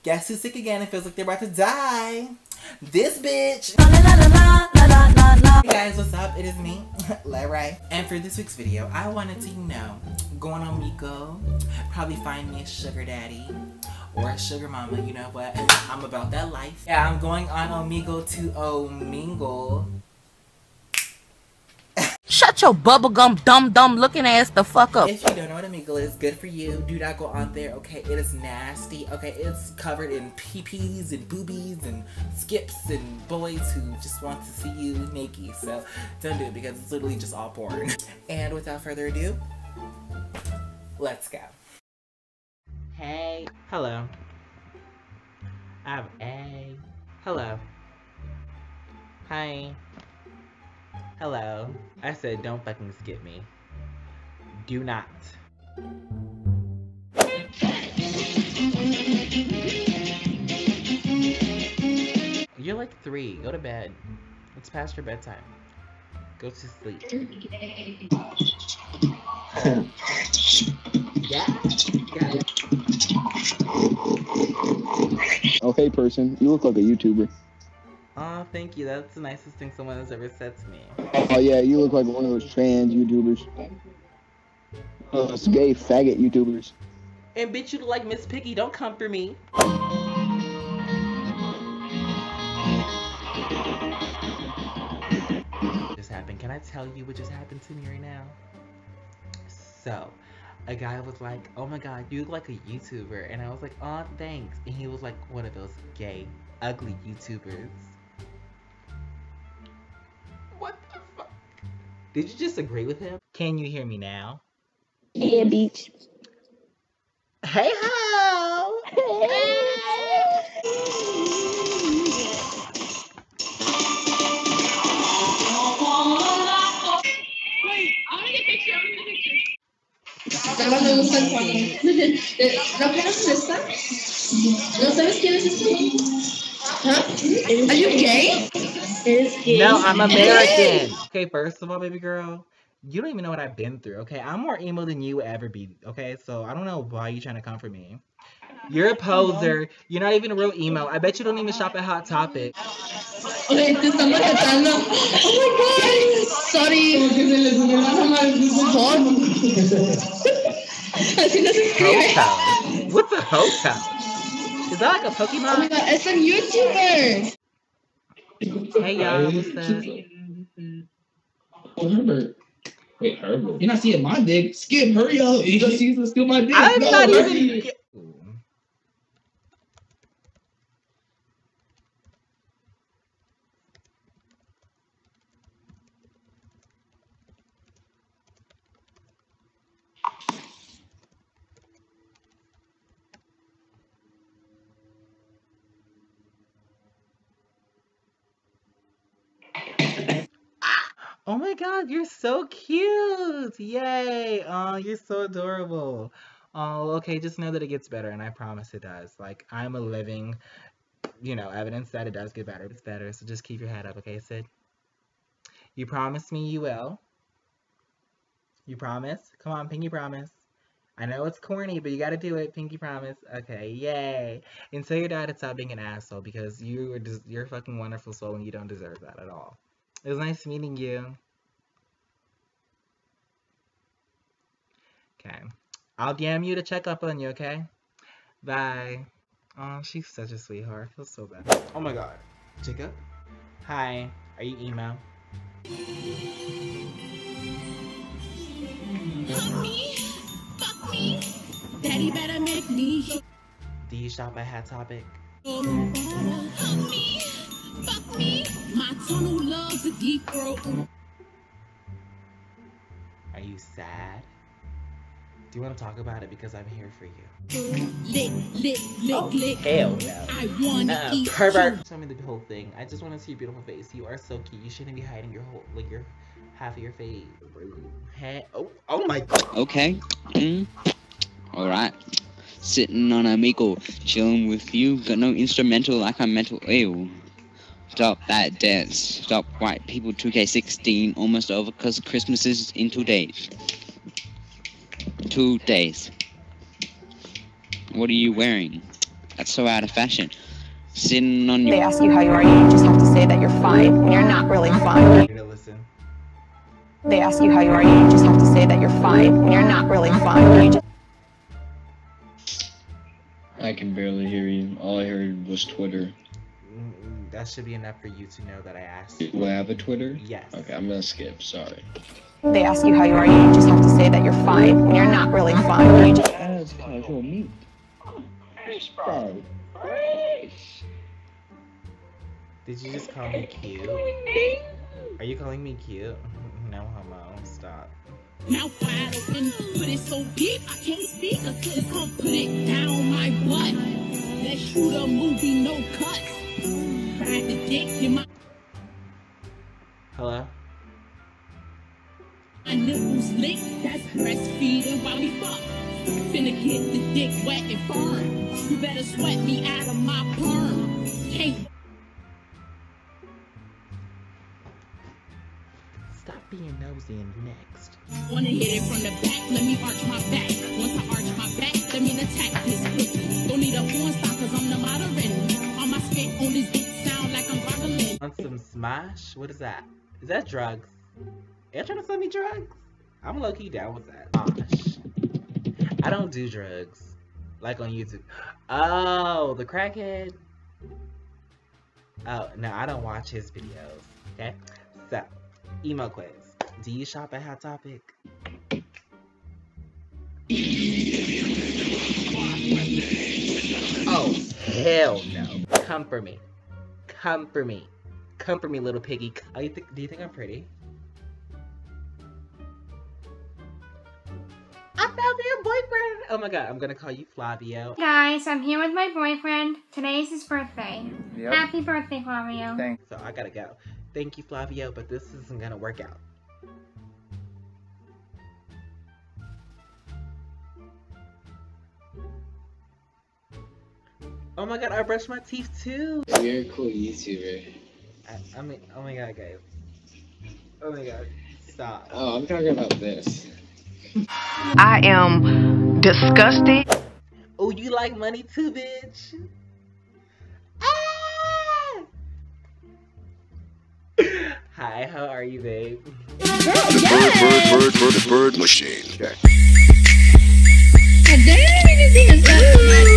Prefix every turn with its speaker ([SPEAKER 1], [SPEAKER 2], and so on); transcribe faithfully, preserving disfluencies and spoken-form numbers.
[SPEAKER 1] Guess who's sick again and feels like they're about to die? This bitch! Hey guys, what's up? It is me, Larry. And for this week's video, I wanted to, you know, go on Omegle, probably find me a sugar daddy or a sugar mama, you know what? I'm about that life. Yeah, I'm going on Omegle to Omingle.
[SPEAKER 2] Shut your bubblegum dumb dumb looking ass the fuck up.
[SPEAKER 1] If you don't know what Omegle is, good for you. Do not go on there, okay? It is nasty, okay? It's covered in pee-pees and boobies and skips and boys who just want to see you naked. So don't do it because it's literally just all porn. And without further ado, let's go. Hey. Hello. I have a. Hello. Hi. Hello. I said don't fucking skip me. Do not. You're like three. Go to bed. It's past your bedtime. Go to sleep. Yeah. Yeah.
[SPEAKER 3] Oh, hey person, you look like a YouTuber.
[SPEAKER 1] Oh, thank you. That's the nicest thing someone has ever said to me.
[SPEAKER 3] Oh yeah, you look like one of those trans YouTubers. Those gay faggot YouTubers.
[SPEAKER 1] And bitch, you look like Miss Piggy. Don't come for me. What just happened? Can I tell you what just happened to me right now? So, a guy was like, oh my god, you look like a YouTuber. And I was like, oh, thanks. And he was like one of those gay, ugly YouTubers. What the fuck? Did you just agree with him? Can you hear me now?
[SPEAKER 4] Yeah, beach.
[SPEAKER 1] Hey ho!
[SPEAKER 4] No me gusta el cuadro. ¿No conoces esta? ¿No sabes quién es esta? Huh? Are you gay? Gay?
[SPEAKER 1] No, I'm American. Okay, first of all, baby girl, you don't even know what I've been through, okay? I'm more emo than you will ever be, okay? So I don't know why you're trying to come for me. You're a poser. You're not even a real emo. I bet you don't even shop at Hot Topic.
[SPEAKER 4] Okay, te están maquetando. Oh my god. Sorry. Así no se escribe.
[SPEAKER 1] Hotel. What's a hotel? Is that like a Pokemon?
[SPEAKER 4] Oh my god, it's a YouTuber.
[SPEAKER 1] Hey y'all, what's up?
[SPEAKER 5] Oh, Herbert. Wait, Herbert. You're not seeing my dick. Skip, hurry up. You gonna see you steal my dick.
[SPEAKER 1] I'm
[SPEAKER 5] no,
[SPEAKER 1] not
[SPEAKER 5] hurry.
[SPEAKER 1] even. Oh my god, you're so cute! Yay! Oh, you're so adorable. Oh, okay, just know that it gets better, and I promise it does. Like, I'm a living, you know, evidence that it does get better. It's better, so just keep your head up, okay, Sid? You promise me you will? You promise? Come on, pinky promise. I know it's corny, but you gotta do it, pinky promise. Okay, yay! And tell your dad to stop being an asshole, because you are just, you're a fucking wonderful soul, and you don't deserve that at all. It was nice meeting you. Okay. I'll D M you to check up on you, okay? Bye. Oh, she's such a sweetheart. I feel so bad. Oh my god. Jacob? Hi. Are you emo?
[SPEAKER 6] Fuck me. Fuck me. Daddy better make me.
[SPEAKER 1] Do you shop at Hot Topic?
[SPEAKER 6] Fuck me. Fuck me. My tunnel loves a deep throat.
[SPEAKER 1] Are you sad? Do you want to talk about it? Because I'm here for you.
[SPEAKER 6] Lick, lick, lick,
[SPEAKER 1] Oh,
[SPEAKER 6] lick.
[SPEAKER 1] hell no.
[SPEAKER 6] I wanna
[SPEAKER 1] Uh,
[SPEAKER 6] eat
[SPEAKER 1] pervert. Tell me the whole thing. I just want to see your beautiful face. You are so cute. You shouldn't be hiding your whole, like your half of your face. Hey, oh, oh my god.
[SPEAKER 7] Okay. Mm. Alright. Sitting on Omegle, chilling with you. Got no instrumental like I'm mental. Ew. Stop that dance. Stop white people two K sixteen almost over because Christmas is in two days. Two days. What are you wearing? That's so out of fashion. Sitting on your.
[SPEAKER 8] They ask you how you are, you just have to say that you're fine when you're not really fine.
[SPEAKER 1] Here to listen.
[SPEAKER 8] They ask you how you are, you just have to say that you're fine when you're not really fine. You just
[SPEAKER 9] I can barely hear you. All I heard was Twitter.
[SPEAKER 1] Mm, That should be enough for you to know that I asked you.
[SPEAKER 9] Do I have a Twitter?
[SPEAKER 1] Yes.
[SPEAKER 9] Okay, I'm gonna skip. Sorry.
[SPEAKER 8] They ask you how you are, you just have to say that you're fine when you're not really fine. You just
[SPEAKER 3] That's casual meat. Fish fry.
[SPEAKER 1] Did you just call me cute? Are you calling me cute? No homo. Stop.
[SPEAKER 6] Mouth wide open, but it's so deep I can't speak. I couldn't come put it down my butt. Let's shoot a movie, no cuts. Ride the dick in my
[SPEAKER 1] Hello?
[SPEAKER 6] my nipples lick. That's breastfeeding while we fuck. Finna get the dick wet and firm. You better sweat me out of my perm. Can't
[SPEAKER 1] Stop being nosy and next.
[SPEAKER 6] wanna hit it from the back. Let me arch my back. Once I arch my back, let me attack this pussy. Don't need a porn star cause I'm the moderator. On my spit on this beat sound like I'm rockin'.
[SPEAKER 1] Want some smash? What is that? Is that drugs? Are you trying to sell me drugs? I'm low-key down with that. Gosh. I don't do drugs. Like on YouTube. Oh, the crackhead. Oh, no, I don't watch his videos. Okay? So, emo quiz. Do you shop at Hot Topic? Oh, hell no. Come for me. Come for me. Come for me, little piggy. Oh, you think, do you think I'm pretty? I found me a boyfriend! Oh my god, I'm gonna call you Flavio.
[SPEAKER 10] Guys, I'm here with my boyfriend. Today's his birthday.
[SPEAKER 1] Yep.
[SPEAKER 10] Happy birthday, Flavio.
[SPEAKER 1] Thanks. So I gotta go. Thank you, Flavio, but this isn't gonna work out. Oh my god, I brushed my teeth too!
[SPEAKER 11] You're a cool YouTuber.
[SPEAKER 1] I, I mean, oh my god, guys. Oh my god, stop.
[SPEAKER 11] Oh, I'm talking about this.
[SPEAKER 2] I am disgusted.
[SPEAKER 1] Oh, you like money too, bitch? Ah! Hi, how are you, babe?
[SPEAKER 12] Bird, bird, bird, bird, bird machine.
[SPEAKER 4] Damn, I just seen a